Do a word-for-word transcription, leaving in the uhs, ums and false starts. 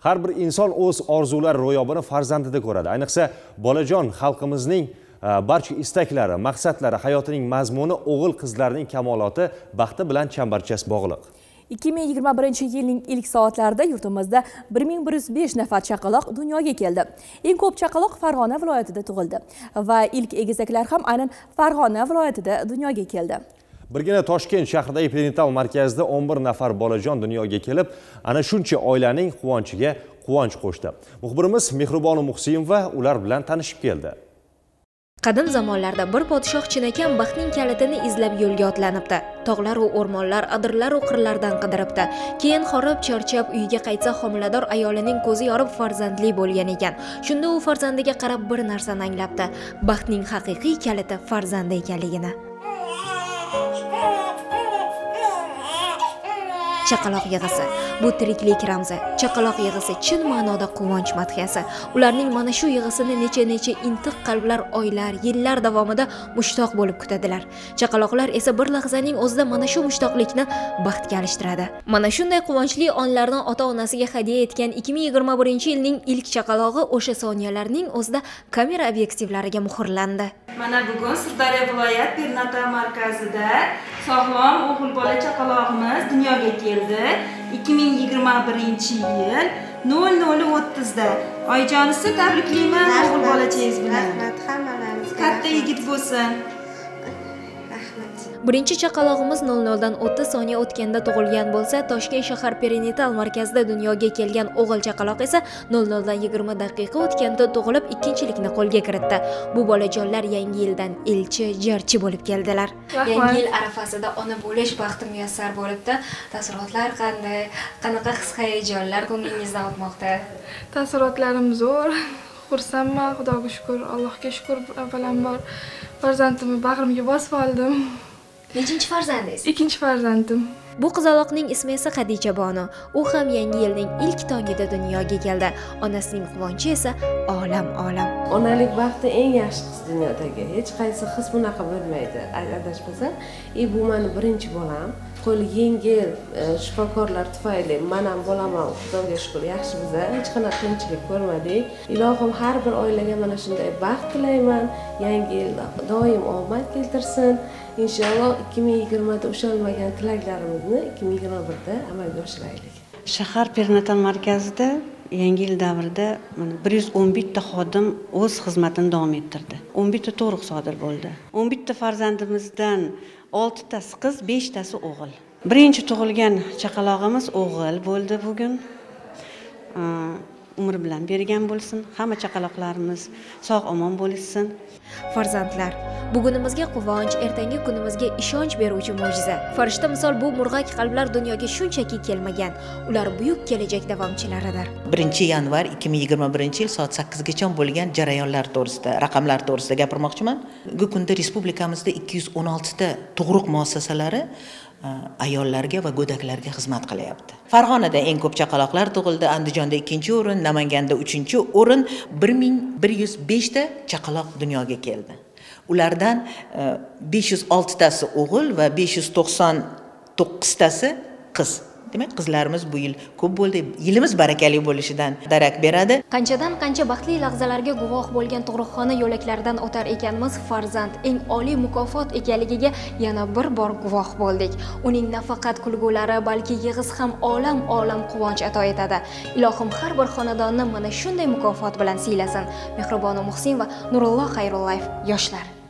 Har bir inson o'z orzulari ro'yobini farzandida ko'radi. Ayniqsa bolajon xalqimizning barcha istaklari, maqsadlari, hayotining mazmuni o'g'il qizlarning kamoloti, baxti bilan chambarchas bog'liq. ikki ming yigirma birinchi yilning ilk soatlarida yurtimizda bir ming bir yuz besh nafar chaqaloq dunyoga keldi. Eng ko'p chaqaloq Farg'ona viloyatida tug'ildi va ilk egizaklar ham aynan Farg'ona viloyatida dunyoga keldi. Birgina Toshkent shahridagi perinatal markazida o'n bir nafar bolajon dunyoga kelib, ana shuncha oilaning quvonchiga quvonch qo'shdi. Muxbirimiz Mehribona Muhsinova ular bilan tanishib keldi. Qadim zamonlarda bir podshoh chinakam baxtning kalitini izlab yo'lga otlanibdi. Tog'lar va o'rmonlar, adirlar va qirlardan qidiribdi. Keyin horib charchab uyiga qaytsa homilador ayolining ko'zi yorib farzandli bo'lgan ekan. Shunda u farzandiga qarab bir narsani anglabdi. Baxtning haqiqiy kaliti farzand ekanligini. Chaqaloq yig'isi bu tiriklik ramzi. Chaqaloq yig'isi chin ma'noda quvonch madhiyasi. Ularning mana shu yig'isini necha-necha intiq qalblar oylar, yillar davomida mushtoq bo'lib kutadilar. Chaqaloqlar esa bir lahzaning o'zida mana shu mushtoqlikni baxtga alishtiradi. Mana shunday quvonchli onlarni ota-onasiga hadya etgan ikki ming yigirma birinchi yilning ilk chaqalog'i o'sha soniyalarning o'zida kamera obyektivlariga muhrlandi. Mana bugun Sirdaryo viloyat perinatal markazida sog'lom o'g'il bola chaqalog'imiz dunyoga keldi. ikki ming yigirma birinchi yil nol nol o'ttiz da. Oyijonisi tabriklayman o'g'il bolachangiz bilan. Rahmat, hammalarimizga. Katta yigit bo'lsin. Birinchi chaqalog'imiz nol nol dan o'ttiz soniya o'tganda tug'ilgan bo'lsa, Toshkent shahar perinatal markazida dunyoga kelgan o'g'il chaqaloq esa nol nol dan yigirma daqiqa o'tganda tug'ilib ikkinchilikni qo'lga kiritdi. Bu bolajonlar yangi yildan elchi, jarchi bo'lib keldilar. Yangi yil arafasida ona bo'lish baxti muyassar bo'libdi. Taassurotlar qanday? Qanaqa his-hayajonlar ko'nglingizda o'tmoqda? Taassurotlarim zo'r. Xursandman, Xudoga shukr, Allohga shukr avvalambor. Farzandimni bag'rimga bosib oldim. Nechinchi farzandingiz? Ikkinchi farzandim. Bu qizaloqning ismi esa Xadicha Bonu. U ham yangi yilning ilk tongida dunyoga keldi. Onasining quvonchi esa olam olam. Onalik baxti eng yaxshi his dunyodagi. Hech qaysi his bunaqa bo'lmaydi. Adashmasam, e bu meni birinchi bolam. Qo'li yengil, shifokorlar tufayli men ham bo'laman, Xudoga shukr, yaxshi biza, hech qanaqa qiyinchilik ko'rmadik. Ilohim har bir oilaga mana shunday baxt tilayman. Yangi yil doim omad keltirsin. Inshaalloh ikki ming yigirma da ushalmagan tilaklarimizni ikki ming yigirma bir da amalga oshiraylik. Shahar perinatal markazida yangi yil davrida bir yuz o'n bitta xodim o'z xizmatini davom ettirdi. o'n bitta tug'ruq sodir bo'ldi. o'n bitta farzandimizdan oltitasi qiz, beshtasi o'g'il. Birinchi tug'ilgan chaqalog'imiz o'g'il bo'ldi bugun. Umr bilan bergan bo'lsin. Hamma chaqaloqlarimiz sog' omon bo'lsin. Farzandlar bugunimizga quvonch, ertangi kunimizga ishonch beruvchi mo'jiza. Farishta misol bu murg'ak qalblar dunyoga shunchaki kelmagan. Ular buyuk kelajak davomchilaridir. birinchi yanvar ikki ming yigirma birinchi yil soat sakkizgacha bo'lgan jarayonlar to'g'risida, raqamlar to'g'risida gapirmoqchiman. Bugungi kunda respublikamizda ikki yuz o'n olti ta tug'ruq muassasalari ayollarga va go'daklarga xizmat qilyapti. Farg'onada eng ko'p chaqaloqlar tug'ildi, Andijonda ikkinchi o'rin, Namanganda uchinchi o'rin, bir ming bir yuz besh ta chaqaloq dunyoga keldi. Ulardan besh yuz olti tasi o'g'il va besh yuz to'qson to'qqiz tasi qiz. Demak, qizlarimiz bu yil ko'p bo'ldi. Yilimiz barakali bo'lishidan darak beradi. Qanchadan qancha baxtli lahzalarga guvoh bo'lgan tug'ruqxona yo'laklaridan o'tar ekanmiz, farzand eng oliy mukofot ekanligiga yana bir bor guvoh bo'ldik. Uning nafaqat kulgulari, balki yig'is ham olam-olam quvonch ato etadi. Ilohim har bir xonadonni mana shunday mukofot bilan siylasin. Mehribona Muhsin va Nurulloh Xayrullayev, yoshlar.